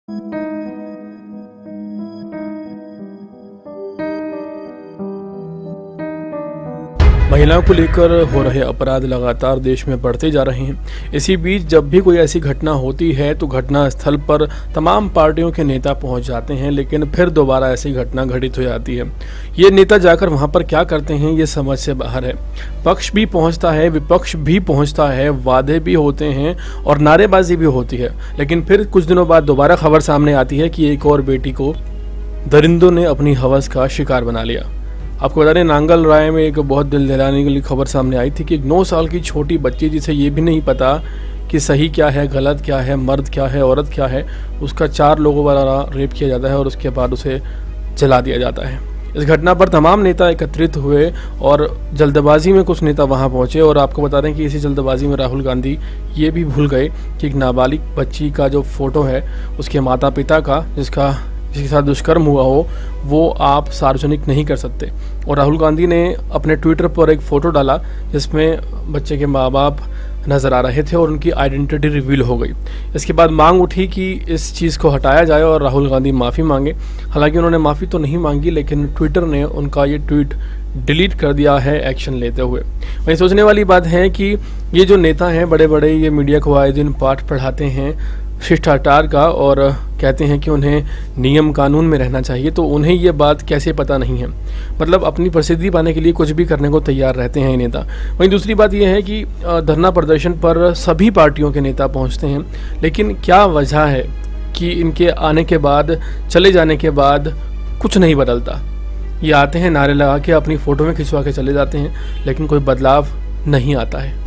महिलाओं को लेकर हो रहे अपराध लगातार देश में बढ़ते जा रहे हैं। इसी बीच जब भी कोई ऐसी घटना होती है तो घटना स्थल पर तमाम पार्टियों के नेता पहुंच जाते हैं, लेकिन फिर दोबारा ऐसी घटना घटित हो जाती है। ये नेता जाकर वहां पर क्या करते हैं ये समझ से बाहर है। पक्ष भी पहुंचता है, विपक्ष भी पहुंचता है, वादे भी होते हैं और नारेबाजी भी होती है, लेकिन फिर कुछ दिनों बाद दोबारा खबर सामने आती है कि एक और बेटी को दरिंदों ने अपनी हवस का शिकार बना लिया। आपको बता दें, नांगल राय में एक बहुत दिल दहलाने वाली खबर सामने आई थी कि एक 9 साल की छोटी बच्ची, जिसे ये भी नहीं पता कि सही क्या है, गलत क्या है, मर्द क्या है, औरत क्या है, उसका 4 लोगों द्वारा रेप किया जाता है और उसके बाद उसे जला दिया जाता है। इस घटना पर तमाम नेता एकत्रित हुए और जल्दबाजी में कुछ नेता वहां पहुंचे। और आपको बता दें कि इसी जल्दबाजी में राहुल गांधी ये भी भूल गए कि एक नाबालिग बच्ची का जो फोटो है उसके माता पिता का, जिसके साथ दुष्कर्म हुआ हो, वो आप सार्वजनिक नहीं कर सकते। और राहुल गांधी ने अपने ट्विटर पर एक फ़ोटो डाला जिसमें बच्चे के माँ बाप नज़र आ रहे थे और उनकी आइडेंटिटी रिवील हो गई। इसके बाद मांग उठी कि इस चीज़ को हटाया जाए और राहुल गांधी माफ़ी मांगे। हालांकि उन्होंने माफ़ी तो नहीं मांगी, लेकिन ट्विटर ने उनका ये ट्वीट डिलीट कर दिया है एक्शन लेते हुए। वहीं सोचने वाली बात है कि ये जो नेता हैं बड़े बड़े, ये मीडिया को आए दिन पाठ पढ़ाते हैं शिष्टाचार का और कहते हैं कि उन्हें नियम कानून में रहना चाहिए, तो उन्हें ये बात कैसे पता नहीं है। मतलब अपनी प्रसिद्धि पाने के लिए कुछ भी करने को तैयार रहते हैं ये नेता। वहीं दूसरी बात यह है कि धरना प्रदर्शन पर सभी पार्टियों के नेता पहुंचते हैं, लेकिन क्या वजह है कि इनके आने के बाद, चले जाने के बाद कुछ नहीं बदलता। ये आते हैं, नारे लगा के अपनी फ़ोटो में खिंचवा के चले जाते हैं, लेकिन कोई बदलाव नहीं आता है।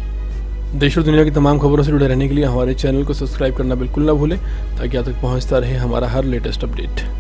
देश और दुनिया की तमाम खबरों से जुड़े रहने के लिए हमारे चैनल को सब्सक्राइब करना बिल्कुल ना भूलें, ताकि आप तक पहुंचता रहे हमारा हर लेटेस्ट अपडेट।